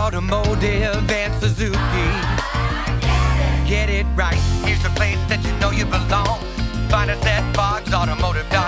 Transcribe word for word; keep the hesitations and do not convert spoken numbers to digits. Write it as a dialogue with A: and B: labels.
A: Automotive and Suzuki. Get it right, here's the place that you know you belong. Find us at Boggs Automotive.